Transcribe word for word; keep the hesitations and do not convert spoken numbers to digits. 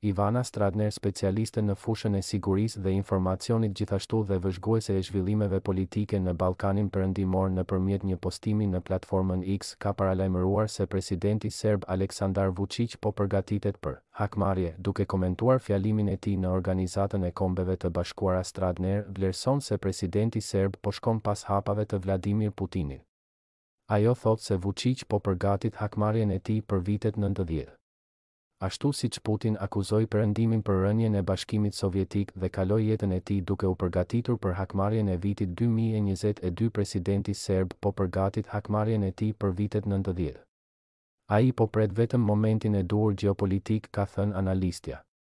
Ivana Stradner, specialiste në fushën e sigurisë dhe informacionit, gjithashtu dhe vëzhguese e zhvillimeve politike në Ballkanin Perëndimor nëpërmjet një postimi në platformën X, ka paralajmëruar se presidenti serb Aleksandar Vučić po përgatitet për hakmarrje. Duke komentuar fjalimin e tij në Organizatën e Kombeve të Bashkuara, Stradner vlerëson se presidenti serb po shkon pas hapave të Vladimir Putinit. Ajo thot se Vučić po përgatit hakmarrjen e tij për vitet nëntëdhjetë. Ashtu siç Putin akuzoi Perëndimin për rënien e Bashkimit Sovjetik dhe kaloi jetën e tij duke u përgatitur për hakmarrjen e vitit dy mijë e njëzet e dy, presidenti serb po përgatit hakmarrjen e tij për vitet nëntëdhjetë. Ai po pret vetëm momentin e duhur gjeopolitik, ka thënë analistja.